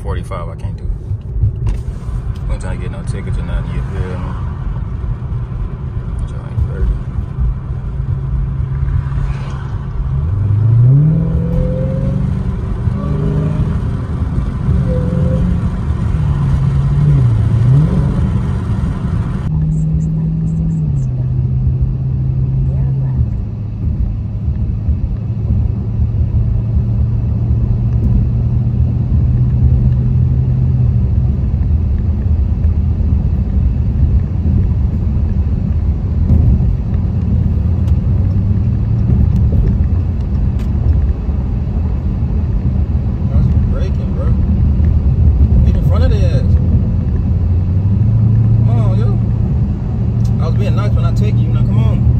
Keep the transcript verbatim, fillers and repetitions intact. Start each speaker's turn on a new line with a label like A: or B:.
A: forty-five, I can't do it. We ain't trying to get no tickets or nothing, you feel me? So I ain't thirty. Being nice when I take you, now come on.